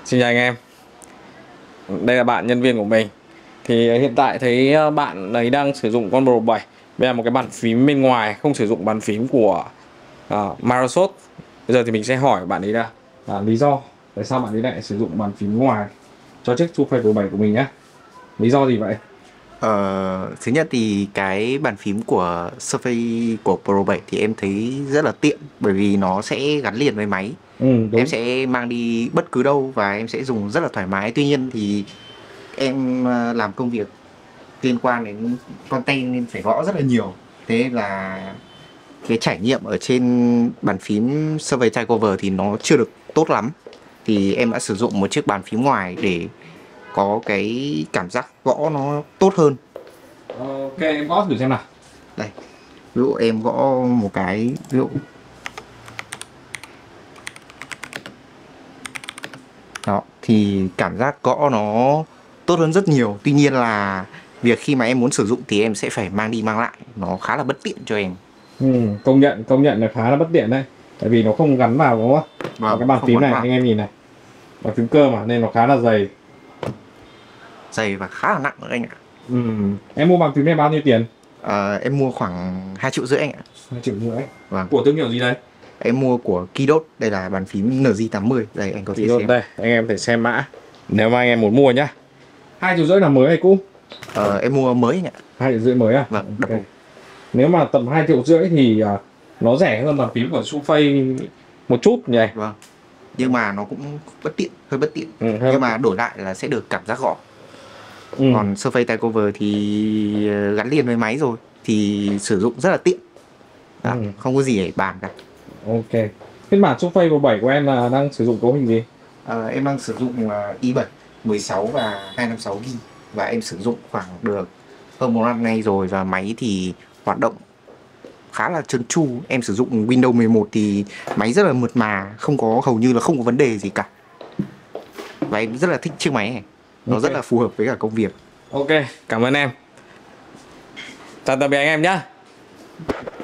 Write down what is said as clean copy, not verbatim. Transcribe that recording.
Xin chào anh em. Đây là bạn nhân viên của mình. Thì hiện tại thấy bạn ấy đang sử dụng con Pro 7. Đây là một cái bàn phím bên ngoài, không sử dụng bàn phím của Microsoft. Bây giờ thì mình sẽ hỏi bạn ấy là lý do tại sao bạn ấy lại sử dụng bàn phím ngoài cho chiếc Surface Pro 7 của mình nhé. Lý do gì vậy? Thứ nhất thì cái bàn phím của Surface của Pro 7 thì em thấy rất là tiện, bởi vì nó sẽ gắn liền với máy. Đúng. Em sẽ mang đi bất cứ đâu và em sẽ dùng rất là thoải mái. Tuy nhiên thì em làm công việc liên quan đến content nên phải gõ rất là nhiều. Thế nên là cái trải nghiệm ở trên bàn phím Surface Takeover thì nó chưa được tốt lắm. Thì em đã sử dụng một chiếc bàn phím ngoài để có cái cảm giác gõ nó tốt hơn. Ok, em gõ thử xem nào. Đây, ví dụ em gõ một cái, ví dụ đó, thì cảm giác gõ nó tốt hơn rất nhiều. Tuy nhiên là việc khi mà em muốn sử dụng thì em sẽ phải mang đi mang lại, nó khá là bất tiện cho em. Công nhận là khá là bất tiện đấy. Tại vì nó không gắn vào, đúng không? Và cái bàn Không phím gắn này vào. anh em nhìn này, bàn phím cơ mà nên nó khá là dày. Dày và khá là nặng nữa anh ạ. Em mua bàn phím này bao nhiêu tiền? Em mua khoảng 2,5 triệu anh ạ. 2,5 triệu. Vâng. Của thương hiệu gì đây? Em mua của Kidot, đây là bàn phím NJ80. Đây anh có thể xem. Đây, anh em thể xem mã. Nếu mà anh em muốn mua nhá. 2,5 triệu là mới hay cũ? Em mua mới anh ạ. 2,5 triệu mới à? Vâng, Okay. Nếu mà tầm 2,5 triệu thì nó rẻ hơn bàn phím của Surface một chút nhỉ? Vâng. Nhưng mà nó cũng bất tiện, hơi bất tiện. Nhưng mà đổi lại là sẽ được cảm giác gõ. Còn Surface Takeover thì gắn liền với máy rồi thì sử dụng rất là tiện. Không có gì để bàn cả. Ok. Phiên bản Surface Pro 7 của em là đang sử dụng cấu hình gì? Em đang sử dụng i7 16 và 256GB. Và em sử dụng khoảng được hơn một năm nay rồi. Và máy thì hoạt động khá là trơn tru. Em sử dụng Windows 11 thì máy rất là mượt mà, hầu như là không có vấn đề gì cả. Và em rất là thích chiếc máy này. Nó rất là phù hợp với cả công việc. Ok, cảm ơn em. Chào tạm biệt anh em nhé.